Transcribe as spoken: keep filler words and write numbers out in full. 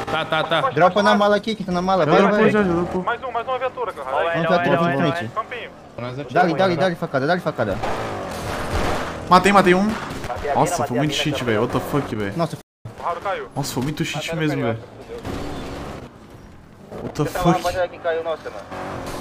Tá, tá, tá. Dropa na mala aqui, quem tá na mala. Eu Vai, dropou vai. já, eu dropou. Mais um, mais uma viatura, cara. Uma viatura aqui em frente. Campinho. Dá-lhe, dá-lhe, dá-lhe facada, dá-lhe facada. Matei, matei um. Nossa, foi muito cheat, velho. What the fuck, velho. Nossa, O Raul caiu. Nossa, foi muito cheat mesmo, velho. What the essa lá, fuck. aqui caiu, nossa, mano.